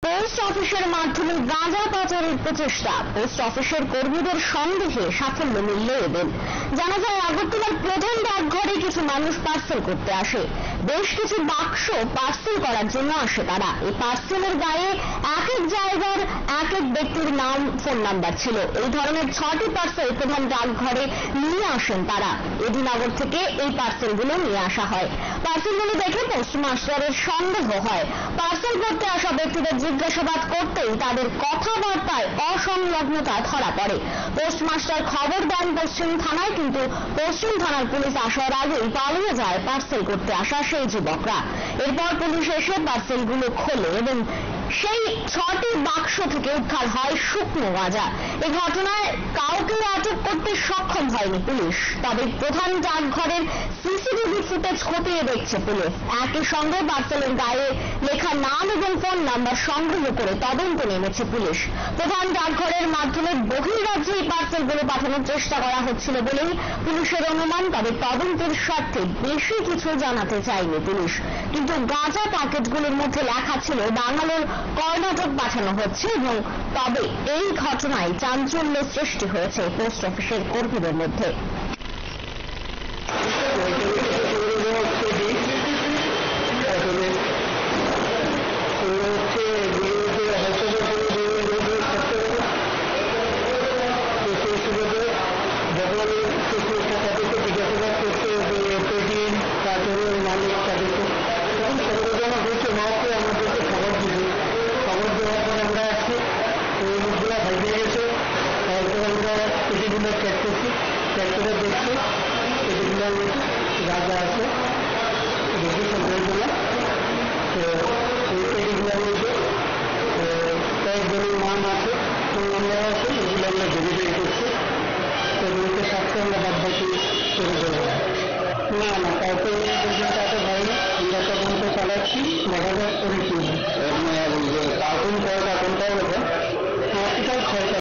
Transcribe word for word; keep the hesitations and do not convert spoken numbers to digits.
Post অফিসের মাধ্যমে গাঁজা পাচারের প্রচেষ্টা, পোস্ট অফিসের কর্মীদের সন্দেহে সাফল্য মিলল এদের। জানা যায় আগরতলার প্রধান ডাকঘরে কিছু মানুষ পার্সেল করতে আসে। বেশ কিছু বাক্স পার্সেল করার জন্য আসে তারা। এই পার্সেলের গায়ে এক এক জায়গার এক এক ব্যক্তির নাম, ফোন নাম্বার ছিল। এই ধরনের ছটি পার্সেল প্রধান ডাকঘরে নিয়ে আসেন তারা। এদিনগর থেকে এই পার্সেলগুলো নিয়ে আসা হয়। পার্সেলগুলো দেখে পোস্টমাস্টারের সন্দেহ হয়। পার্সেল করতে আসা ব্যক্তিদের জিজ্ঞাসাবাদ করতেই তাদের কথাবার্তায় অসংলগ্নতা ধরা পড়ে। পোস্টমাস্টার খবর দেন পশ্চিম থানায়, কিন্তু পশ্চিম থানার পুলিশ আসার আগেই পালিয়ে যায় পার্সেল করতে আসা সেই যুবকরা। এরপর পুলিশ এসে পার্সেলগুলো খোলে এবং সেই ছটি বাক্স থেকে উদ্ধার হয় শুকনো গাঁজা। এই ঘটনায় কাউকে আটক করতে সক্ষম হয়নি পুলিশ, তবে প্রধান ডাকঘরের সিসিটিভি ফুটেজ খতিয়ে দেখছে পুলিশ। একই সঙ্গে পার্সেলের গায়ে লেখা নাম এবং ফোন নাম্বার সংগ্রহ করে তদন্ত নেমেছে পুলিশ। প্রধান ডাকঘরের মাধ্যমে বহির্রাজ্যে এই পার্সেলগুলো পাঠানোর চেষ্টা করা হচ্ছিল বলেই পুলিশের অনুমান, তবে তদন্তের স্বার্থে বেশি কিছু জানাতে চায়নি পুলিশ। কিন্তু গাঁজা প্যাকেটগুলোর মধ্যে লেখা ছিল বাঙালির কর্ণাটক পাঠানো হচ্ছে, এবং তবে এই ঘটনায় চাঞ্চল্য সৃষ্টি হয়েছে পোস্ট অফিসের কর্মীদের মধ্যে। চেক করছি, চেক করে দেখছি এগুলো রাজা আছে দেখি সন্দেহগুলো। তো এইগুলোর মধ্যে কয়েকজনের নাম আছে, ফোন নাম্বার আছে, এগুলো আমরা ভেরিফাই করছি। এগুলোকে সাথে আমরা বাদ বাকি করে দেবো। না না কাউকে পর্যন্ত এত হয়নি, আমরা তদন্ত চালাচ্ছি, দেখা যাক